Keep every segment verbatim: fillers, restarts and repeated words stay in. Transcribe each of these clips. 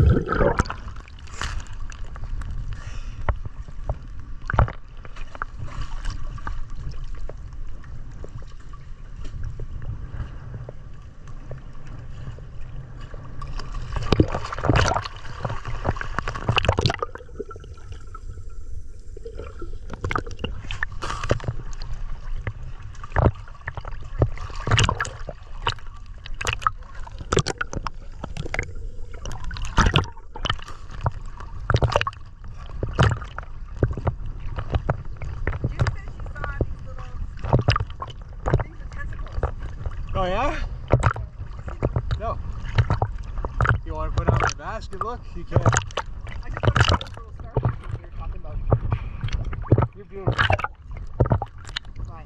Oh yeah? No. You want to put on my basket? Look, you can. I just want to see those little starfish we were talking about. You're beautiful. Fine.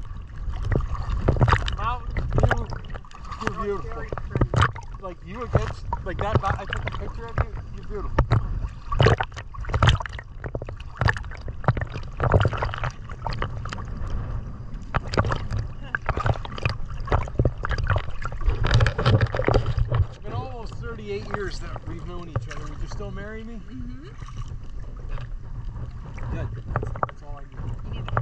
Now, you, you're beautiful. Very pretty. Like you against, like that, I took a picture of you, you're beautiful. It's been almost thirty-eight years that we've known each other. Would you still marry me? Mm-hmm. Good. That's, that's all I need. You need to...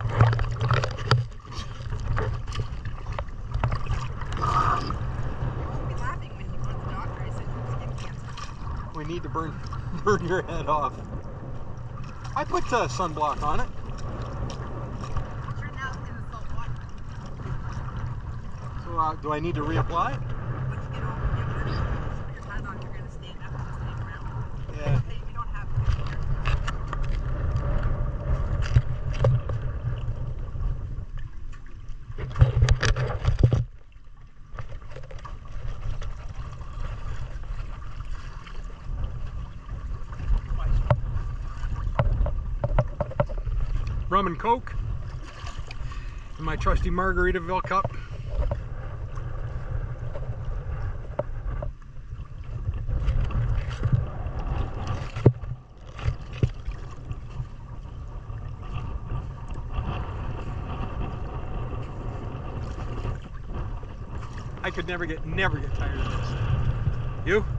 You won't be laughing when you go to the doctor. I said you have skin cancer. We need to burn, burn your head off. I put uh, sunblock on it. You're now in the salt water. So uh, do I need to reapply? Once you get all together, put your hat on, you're going to stand up and just hang around. Yeah. Hey, you don't have to be here. Rum and Coke in my trusty Margaritaville cup. I could never get never get tired of this. You?